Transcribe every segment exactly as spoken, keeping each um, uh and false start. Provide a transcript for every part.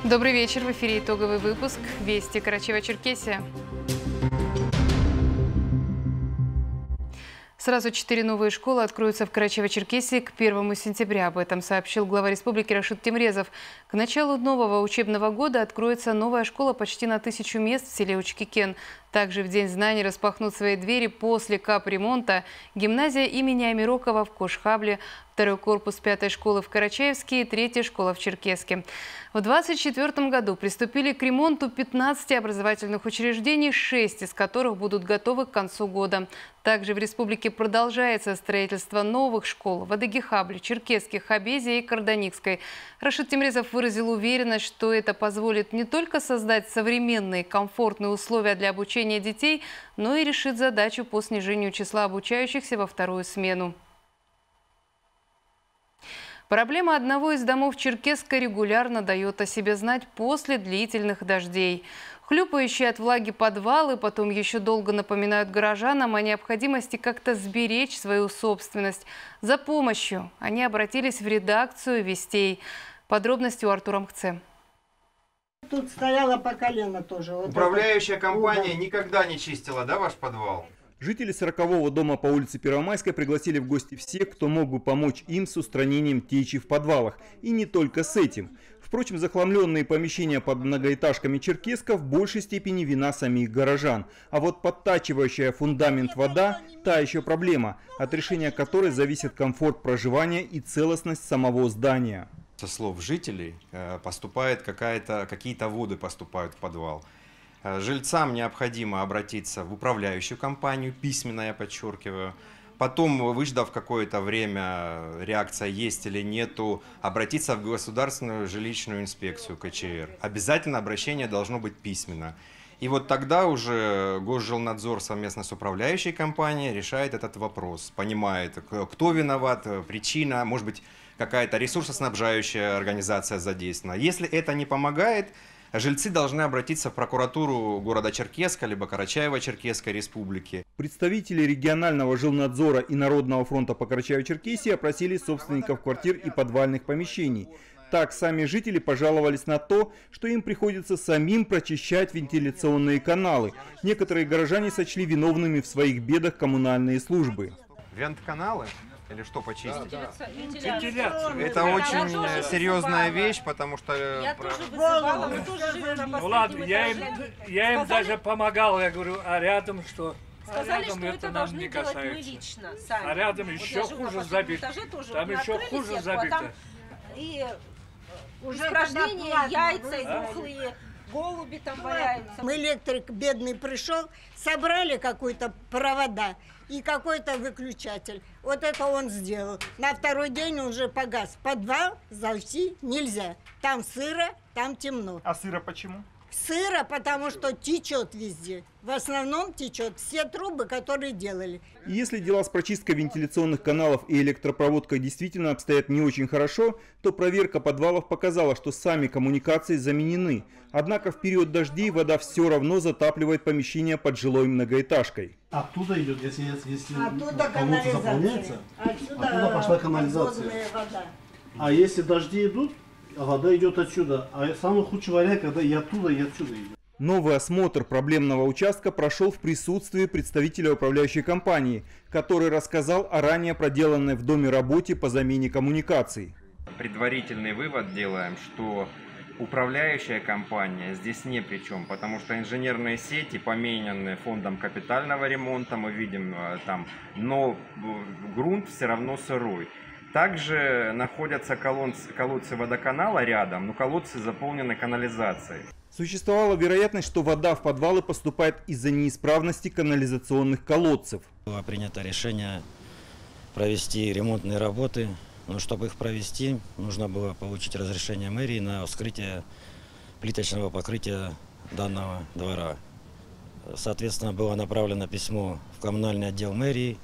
Добрый вечер. В эфире итоговый выпуск «Вести Карачаево-Черкесия». Сразу четыре новые школы откроются в Карачаево-Черкесии к первому сентября. Об этом сообщил глава республики Рашид Темрезов. К началу нового учебного года откроется новая школа почти на тысячу мест в селе Учкикен. Также в День знаний распахнут свои двери после капремонта гимназия имени Амирокова в Кошхабле, второй корпус пятой школы в Карачаевске и третья школа в Черкесске. В две тысячи двадцать четвёртом году приступили к ремонту пятнадцати образовательных учреждений, шесть из которых будут готовы к концу года. Также в республике продолжается строительство новых школ в Адыгихабле, Черкесске, Хабезе и Карданикской. Рашид Темрезов выразил уверенность, что это позволит не только создать современные комфортные условия для обучения детей, но и решит задачу по снижению числа обучающихся во вторую смену. Проблема одного из домов Черкесска регулярно дает о себе знать после длительных дождей. Хлюпающие от влаги подвалы потом еще долго напоминают горожанам о необходимости как-то сберечь свою собственность. За помощью они обратились в редакцию «Вестей». Подробности у Артура Мхце. Тут стояла по колено тоже. Вот Управляющая компания угол. Никогда не чистила, да, ваш подвал? Жители сорокового дома по улице Первомайской пригласили в гости всех, кто мог бы помочь им с устранением течи в подвалах. И не только с этим. Впрочем, захламленные помещения под многоэтажками Черкесска в большей степени вина самих горожан. А вот подтачивающая фундамент вода – та еще проблема, от решения которой зависит комфорт проживания и целостность самого здания. Со слов жителей поступает какая-то, какие-то воды поступают в подвал. Жильцам необходимо обратиться в управляющую компанию, письменно, я подчеркиваю. Потом, выждав какое-то время, реакция есть или нету, обратиться в государственную жилищную инспекцию ка че эр. Обязательно обращение должно быть письменно. И вот тогда уже Госжилнадзор совместно с управляющей компанией решает этот вопрос. Понимает, кто виноват, причина, может быть, какая-то ресурсоснабжающая организация задействована. Если это не помогает, жильцы должны обратиться в прокуратуру города Черкесска, либо Карачаево-Черкесской республики. Представители регионального жилнадзора и Народного фронта по Карачаево-Черкесии опросили собственников квартир и подвальных помещений. Так, сами жители пожаловались на то, что им приходится самим прочищать вентиляционные каналы. Некоторые горожане сочли виновными в своих бедах коммунальные службы. Вент-каналы? Или что почистить? Да, да. Вентиляция. Это очень серьезная вещь, потому что... Я тоже вызывала, мы тоже живем на Ну ладно, я им, я им Сказали... даже помогал, я говорю, а рядом что? Сказали, а рядом что это, это нам должны не делать касается. мы лично, сами. А рядом вот еще хуже забито. Там еще хуже сетку, забито. А там и уже испражнения, яйца да? духлые, голуби там валяются. Электрик бедный пришел, собрали какой-то провода и какой-то выключатель. Вот это он сделал. На второй день уже погас. Подвал зайти нельзя. Там сыро, там темно. А сыро почему? Сыро, потому что течет везде. В основном течет все трубы, которые делали. И если дела с прочисткой вентиляционных каналов и электропроводкой действительно обстоят не очень хорошо, то проверка подвалов показала, что сами коммуникации заменены. Однако в период дождей вода все равно затапливает помещение под жилой многоэтажкой. Оттуда идет, если, если оттуда колодцы заполняется, отсюда оттуда пошла канализация. Вода. А если дожди идут, вода идет отсюда. А самый худший вариант, когда и оттуда, и отсюда идет. Новый осмотр проблемного участка прошел в присутствии представителя управляющей компании, который рассказал о ранее проделанной в доме работе по замене коммуникаций. Предварительный вывод делаем, что управляющая компания здесь не при чем, потому что инженерные сети поменены фондом капитального ремонта, мы видим там, но грунт все равно сырой. Также находятся колодцы, колодцы водоканала рядом, но колодцы заполнены канализацией. Существовала вероятность, что вода в подвалы поступает из-за неисправности канализационных колодцев. Было принято решение провести ремонтные работы, но чтобы их провести, нужно было получить разрешение мэрии на вскрытие плиточного покрытия данного двора. Соответственно, было направлено письмо в коммунальный отдел мэрии,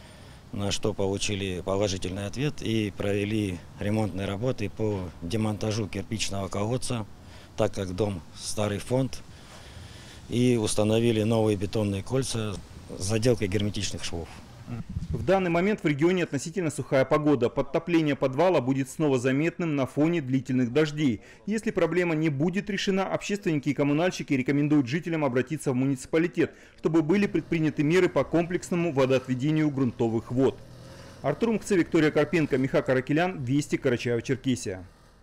на что получили положительный ответ и провели ремонтные работы по демонтажу кирпичного колодца, так как дом старый фонд, и установили новые бетонные кольца с заделкой герметичных швов. В данный момент в регионе относительно сухая погода. Подтопление подвала будет снова заметным на фоне длительных дождей. Если проблема не будет решена, общественники и коммунальщики рекомендуют жителям обратиться в муниципалитет, чтобы были предприняты меры по комплексному водоотведению грунтовых вод. Артур Мухце, Виктория Карпенко, Миха Каракелян, Вести, Карачаево-Черкесия.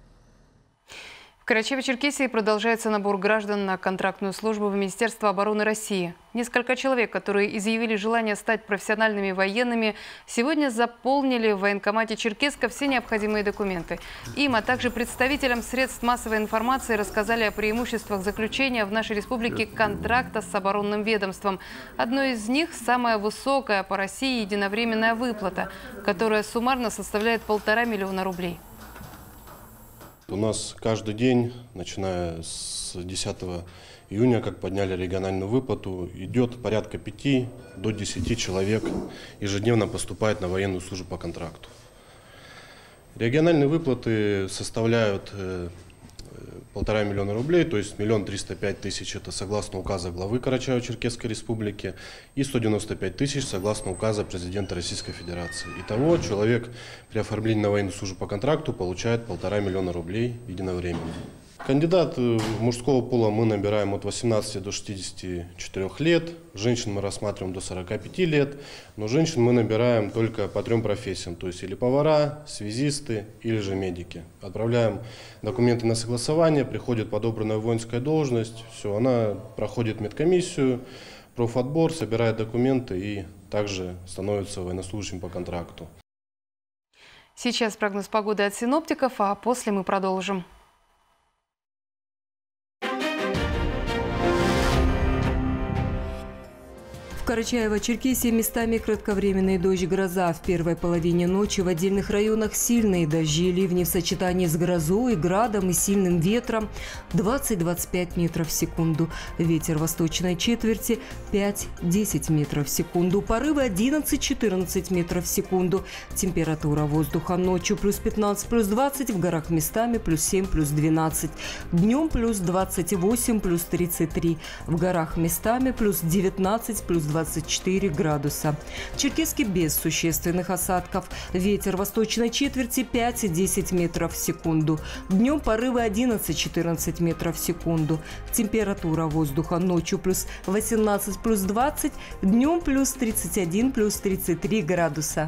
В Карачаево-Черкесии продолжается набор граждан на контрактную службу в Министерство обороны России. Несколько человек, которые изъявили желание стать профессиональными военными, сегодня заполнили в военкомате Черкесска все необходимые документы. Им, а также представителям средств массовой информации рассказали о преимуществах заключения в нашей республике контракта с оборонным ведомством. Одно из них – самая высокая по России единовременная выплата, которая суммарно составляет полтора миллиона рублей. У нас каждый день, начиная с десятого июня, как подняли региональную выплату, идет порядка пяти до десяти человек ежедневно поступает на военную службу по контракту. Региональные выплаты составляют полтора миллиона рублей, то есть миллион триста пять тысяч это согласно указа главы Карачаево-Черкесской республики и сто девяносто пять тысяч согласно указа президента Российской Федерации. Итого человек при оформлении на военную службу по контракту получает полтора миллиона рублей единовременно. Кандидат мужского пола мы набираем от восемнадцати до шестидесяти четырёх лет, женщин мы рассматриваем до сорока пяти лет, но женщин мы набираем только по трем профессиям, то есть или повара, связисты, или же медики. Отправляем документы на согласование, приходит подобранная воинская должность, все, она проходит медкомиссию, профотбор, собирает документы и также становится военнослужащим по контракту. Сейчас прогноз погоды от синоптиков, а после мы продолжим. В Карачаево-Черкесии местами кратковременный дождь, гроза. В первой половине ночи в отдельных районах сильные дожди, ливни в сочетании с грозой, градом и сильным ветром двадцать — двадцать пять метров в секунду. Ветер восточной четверти пять — десять метров в секунду. Порывы одиннадцать — четырнадцать метров в секунду. Температура воздуха ночью плюс пятнадцать, плюс двадцать, в горах местами плюс семь, плюс двенадцать. Днем плюс двадцать восемь, плюс тридцать три. В горах местами плюс девятнадцать, плюс двадцать четыре градуса. В Черкесске без существенных осадков. Ветер восточной четверти пять — десять метров в секунду. Днем порывы одиннадцать — четырнадцать метров в секунду. Температура воздуха ночью плюс восемнадцать, плюс двадцать. Днем плюс тридцать один, плюс тридцать три градуса.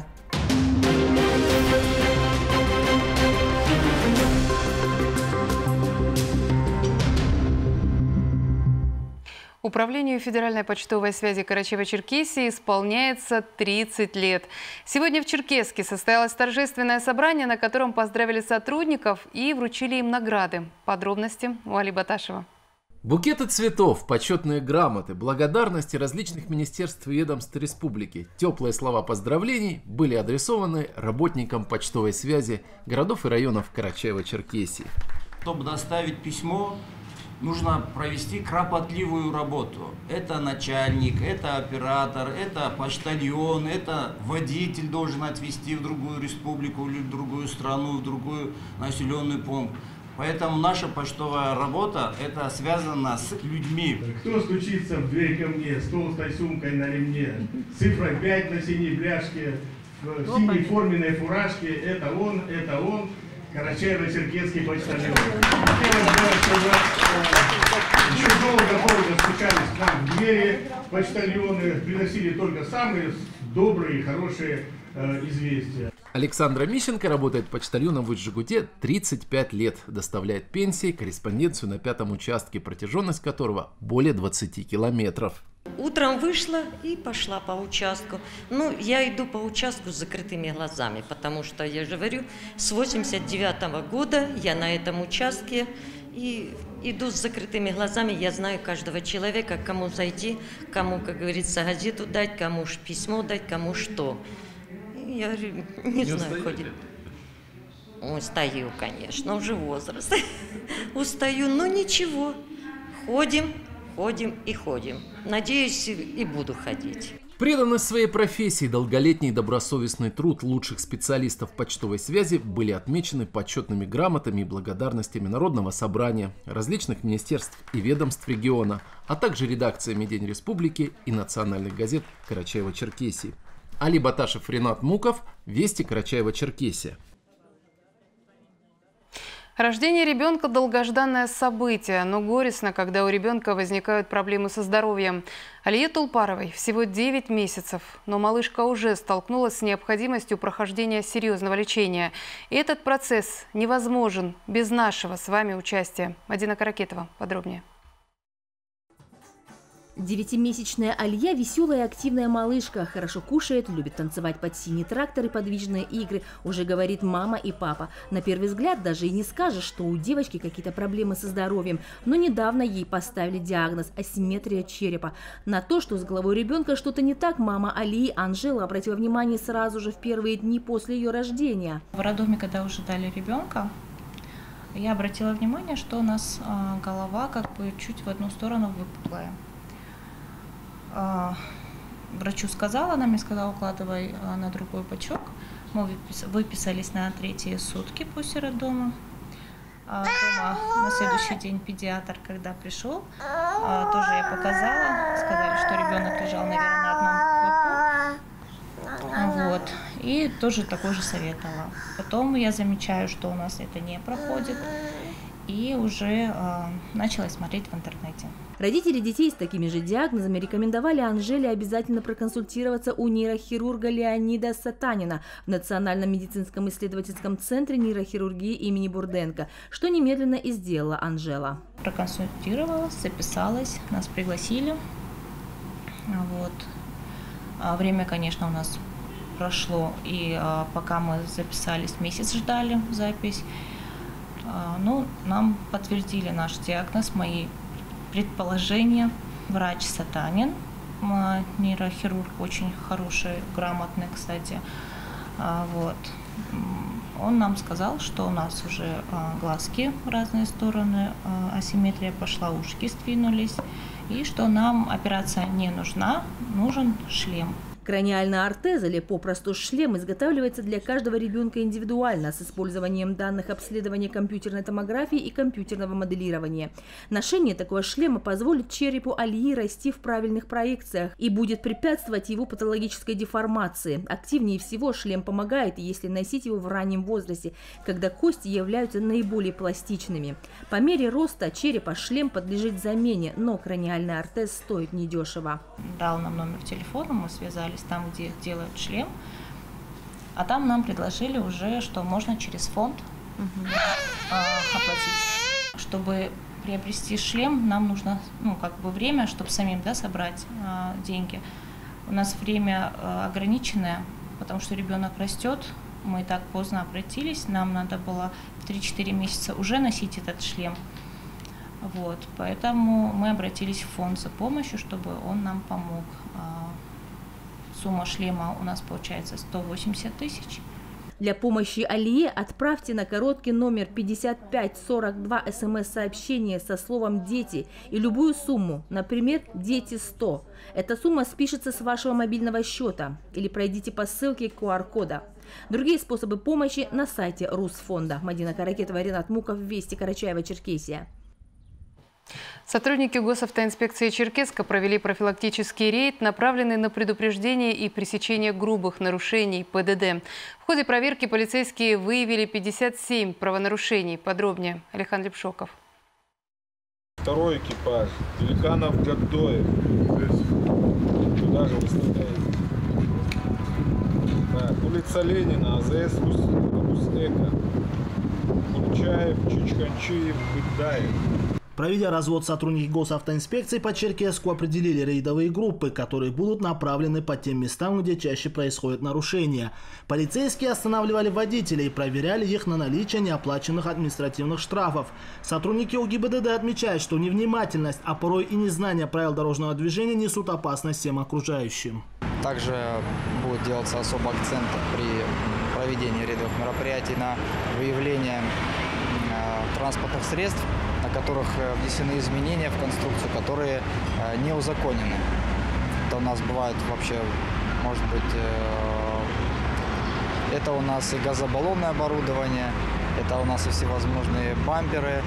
Управлению Федеральной почтовой связи Карачаево-Черкесии исполняется тридцать лет. Сегодня в Черкесске состоялось торжественное собрание, на котором поздравили сотрудников и вручили им награды. Подробности у Али Баташева. Букеты цветов, почетные грамоты, благодарности различных министерств и ведомств республики, теплые слова поздравлений были адресованы работникам почтовой связи городов и районов Карачаево-Черкесии. Чтобы доставить письмо, нужно провести кропотливую работу. Это начальник, это оператор, это почтальон, это водитель должен отвезти в другую республику или в другую страну, в другую населенный пункт. Поэтому наша почтовая работа это связано с людьми. Кто стучится в дверь ко мне с толстой сумкой на ремне, цифра пять на синей бляшке, в синей форменной фуражке, это он, это он. Карачаево-Черкесский почтальон. Еще долго-долго стучались к нам в двери почтальоны, приносили только самые добрые и хорошие э, известия. Александра Мищенко работает почтальоном в Усть-Жигуте тридцать пять лет. Доставляет пенсии, корреспонденцию на пятом участке, протяженность которого более двадцати километров. Утром вышла и пошла по участку. Ну, я иду по участку с закрытыми глазами, потому что, я же говорю, с восемьдесят девятого года я на этом участке и иду с закрытыми глазами. Я знаю каждого человека, кому зайти, кому, как говорится, газету дать, кому письмо дать, кому что. И я говорю, не, не знаю, ходит. Устаю, конечно, уже возраст. Устаю, но ничего, ходим. Ходим и ходим. Надеюсь, и буду ходить. Преданность своей профессии, долголетний добросовестный труд лучших специалистов почтовой связи были отмечены почетными грамотами и благодарностями Народного собрания, различных министерств и ведомств региона, а также редакциями «День Республики» и национальных газет Карачаево-Черкесии. Али Баташев, Ренат Муков, Вести, Карачаево-Черкесия. Рождение ребенка – долгожданное событие, но горестно, когда у ребенка возникают проблемы со здоровьем. Алие Тулпаровой всего девять месяцев, но малышка уже столкнулась с необходимостью прохождения серьезного лечения. И этот процесс невозможен без нашего с вами участия. Мадина Каракетова подробнее. Девятимесячная Алия – веселая и активная малышка. Хорошо кушает, любит танцевать под синий трактор и подвижные игры. Уже говорит мама и папа. На первый взгляд даже и не скажешь, что у девочки какие-то проблемы со здоровьем. Но недавно ей поставили диагноз – асимметрия черепа. На то, что с головой ребенка что-то не так, мама Алии Анжела обратила внимание сразу же в первые дни после ее рождения. В роддоме, когда уже дали ребенка, я обратила внимание, что у нас э, голова как бы чуть в одну сторону выпуклая. Врачу сказала, она мне сказала, укладывай на другой бочок. Мы выписались на третьи сутки после роддома. Дома на следующий день педиатр, когда пришел, тоже я показала. Сказали, что ребенок лежал, наверное, на одном боку. Вот. И тоже такой же советовала. Потом я замечаю, что у нас это не проходит. И уже э, начала смотреть в интернете. Родители детей с такими же диагнозами рекомендовали Анжеле обязательно проконсультироваться у нейрохирурга Леонида Сатанина в Национальном медицинском исследовательском центре нейрохирургии имени Бурденко, что немедленно и сделала Анжела. Проконсультировалась, записалась, нас пригласили. Вот. А время, конечно, у нас прошло, и а, пока мы записались, месяц ждали запись. Ну, нам подтвердили наш диагноз, мои предположения. Врач Сатанин, нейрохирург, очень хороший, грамотный, кстати. Вот. Он нам сказал, что у нас уже глазки в разные стороны, асимметрия пошла, ушки сдвинулись, и что нам операция не нужна, нужен шлем. Краниальная ортеза, или попросту шлем, изготавливается для каждого ребенка индивидуально с использованием данных обследования компьютерной томографии и компьютерного моделирования. Ношение такого шлема позволит черепу Алии расти в правильных проекциях и будет препятствовать его патологической деформации. Активнее всего шлем помогает, если носить его в раннем возрасте, когда кости являются наиболее пластичными. По мере роста черепа шлем подлежит замене, но краниальный ортез стоит недешево. Дал нам номер телефона, мы связались там, где делают шлем, а там нам предложили уже, что можно через фонд угу. а, оплатить. Чтобы приобрести шлем, нам нужно, ну, как бы время, чтобы самим, да, собрать а, деньги. У нас время а, ограниченное, потому что ребенок растет, мы так поздно обратились, нам надо было в три-четыре месяца уже носить этот шлем. Вот, поэтому мы обратились в фонд за помощью, чтобы он нам помог. Сумма шлема у нас получается сто восемьдесят тысяч. Для помощи Алие отправьте на короткий номер пятьдесят пять сорок два смс-сообщение со словом «Дети» и любую сумму, например, «Дети сто». Эта сумма спишется с вашего мобильного счета или пройдите по ссылке ку ар кода. Другие способы помощи на сайте Русфонда. Мадина Каракетова, Ренат Муков, Вести, Карачаево-Черкесия. Сотрудники госавтоинспекции Черкесска провели профилактический рейд, направленный на предупреждение и пресечение грубых нарушений пэ дэ дэ. В ходе проверки полицейские выявили пятьдесят семь правонарушений. Подробнее Александр Лепшоков. Второй экипаж. Великанов Габдоев. Туда же выставляется. Так, улица Ленина, а зэ эс Руснека. Курчаев, Чичканчиев, Быдаев. Проведя развод, сотрудники госавтоинспекции по Черкесску определили рейдовые группы, которые будут направлены по тем местам, где чаще происходят нарушения. Полицейские останавливали водителей и проверяли их на наличие неоплаченных административных штрафов. Сотрудники о гэ и бэ дэ дэ отмечают, что невнимательность, а порой и незнание правил дорожного движения несут опасность всем окружающим. Также будет делаться особый акцент при проведении рейдовых мероприятий на выявление транспортных средств, на которых внесены изменения в конструкцию, которые не узаконены. Это у нас бывает вообще, может быть, это у нас и газобаллонное оборудование, это у нас и всевозможные бамперы,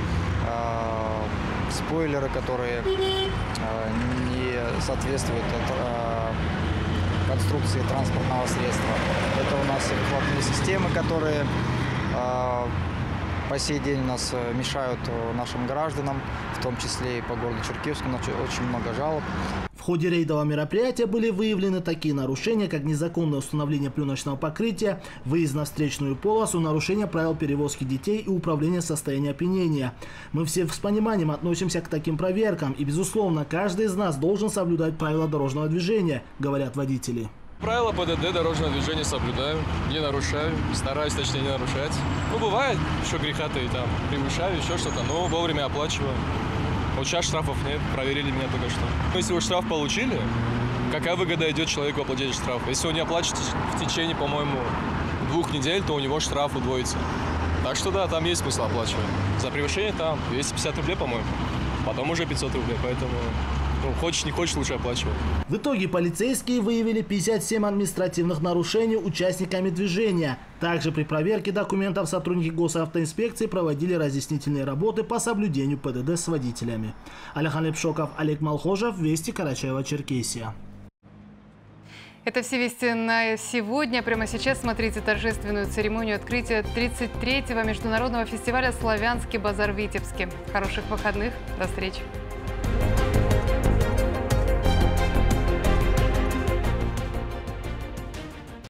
спойлеры, которые не соответствуют конструкции транспортного средства. Это у нас выхлопные системы, которые э, по сей день у нас мешают нашим гражданам, в том числе и по городу Черкесску, очень много жалоб. В ходе рейдового мероприятия были выявлены такие нарушения, как незаконное установление пленочного покрытия, выезд на встречную полосу, нарушение правил перевозки детей и управление состоянием опьянения. Мы все с пониманием относимся к таким проверкам, и, безусловно, каждый из нас должен соблюдать правила дорожного движения, говорят водители. Правила ПДД дорожного движения соблюдаю, не нарушаю, стараюсь, точнее, не нарушать. Ну, бывает, еще греха-то и там превышаю, еще что-то, но вовремя оплачиваю. Вот сейчас штрафов нет, проверили меня только что. Если вы штраф получили, какая выгода идет человеку оплатить штраф? Если он не оплачивает в течение, по-моему, двух недель, то у него штраф удвоится. Так что да, там есть смысл оплачивать. За превышение там двести пятьдесят рублей, по-моему, потом уже пятьсот рублей, поэтому... Ну, хочешь, не хочешь, лучше оплачивать. В итоге полицейские выявили пятьдесят семь административных нарушений участниками движения. Также при проверке документов сотрудники госавтоинспекции проводили разъяснительные работы по соблюдению ПДД с водителями. Алихан Лепшоков, Олег Малхожев, Вести, Карачаево-Черкесия. Это все вести на сегодня. Прямо сейчас смотрите торжественную церемонию открытия тридцать третьего международного фестиваля «Славянский базар» в Витебске. Хороших выходных. До встречи.